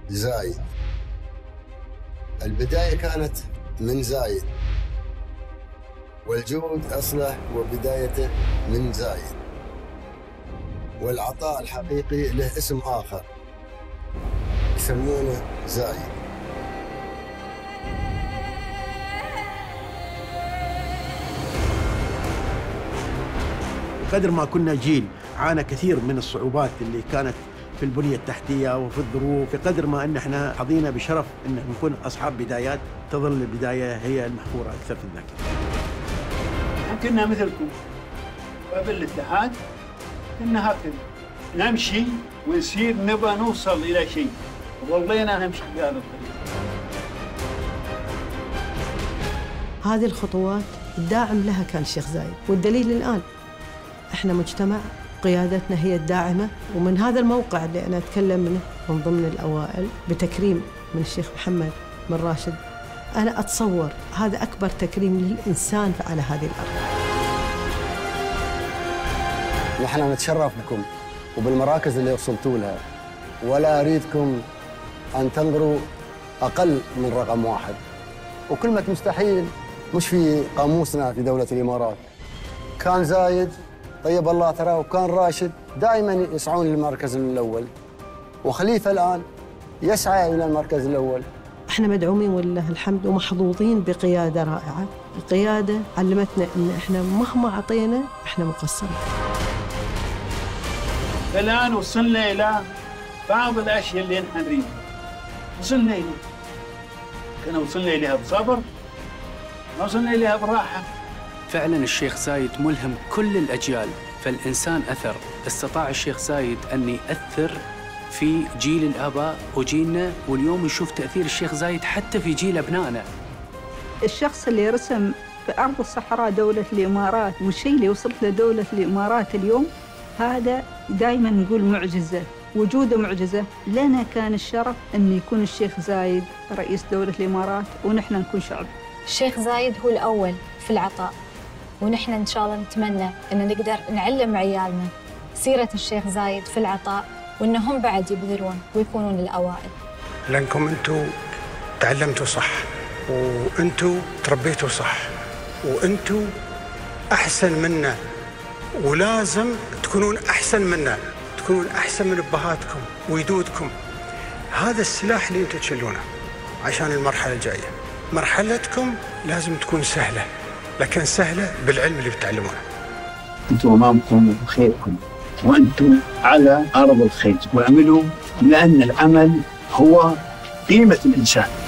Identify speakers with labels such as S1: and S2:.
S1: زايد. البداية كانت من زايد، والجود أصله وبدايته من زايد، والعطاء الحقيقي له اسم آخر يسمونه زايد.
S2: قدر ما كنا جيل عانى كثير من الصعوبات اللي كانت في البنية التحتية وفي الظروف، بقدر ما ان احنا حظينا بشرف ان نكون اصحاب بدايات تظل البداية هي المحفورة اكثر في الذاكرة.
S3: كنا مثلكم قبل الاتحاد، كنا هكذا نمشي ونسير نبغى نوصل الى شيء، وظلينا نمشي بهذا الطريق.
S4: هذه الخطوات الداعم لها كان الشيخ زايد، والدليل الآن احنا مجتمع قيادتنا هي الداعمة. ومن هذا الموقع اللي أنا أتكلم منه من ضمن الأوائل بتكريم من الشيخ محمد بن راشد، أنا أتصور هذا أكبر تكريم للإنسان على هذه الأرض.
S1: نحن نتشرف بكم وبالمراكز اللي وصلتوا لها، ولا أريدكم أن تنظروا أقل من رقم 1. وكلمة مستحيل مش في قاموسنا في دولة الإمارات. كان زايد طيب الله تراه وكان راشد دائما يسعون للمركز الأول، وخليفة الآن يسعى إلى المركز الأول.
S4: احنا مدعومين ولله الحمد ومحظوظين بقيادة رائعة، القيادة علمتنا إن احنا مهما عطينا احنا مقصرين.
S3: الآن وصلنا إلى بعض الأشياء اللي نحن نريدها، وصلنا إليها. كنا وصلنا إليها بصبر، ما وصلنا إليها براحة.
S5: فعلا الشيخ زايد ملهم كل الأجيال، فالإنسان أثر. استطاع الشيخ زايد أن يأثر في جيل الآباء وجيلنا، واليوم نشوف تأثير الشيخ زايد حتى في جيل أبنائنا.
S6: الشخص اللي رسم في أرض الصحراء دولة الإمارات، والشيء اللي وصلت له دولة الإمارات اليوم، هذا دائما نقول معجزة، وجوده معجزة. لنا كان الشرف أن يكون الشيخ زايد رئيس دولة الإمارات ونحن نكون شعب.
S7: الشيخ زايد هو الأول في العطاء، ونحن إن شاء الله نتمنى أن نقدر نعلم عيالنا سيرة الشيخ زايد في العطاء، وأنهم بعد يبذلون ويكونون الأوائل.
S8: لأنكم أنتم تعلمتوا صح، وأنتم تربيتوا صح، وأنتم أحسن منا، ولازم تكونون أحسن منا، تكونون أحسن من أبهاتكم وجدودكم. هذا السلاح اللي أنتم تشيلونه عشان المرحلة الجاية. مرحلتكم لازم تكون سهلة، لكن سهلة بالعلم اللي بتعلمونه.
S9: أنتم أمامكم خيركم، وأنتم على أرض الخير، واعملوا، لأن العمل هو قيمة الإنسان.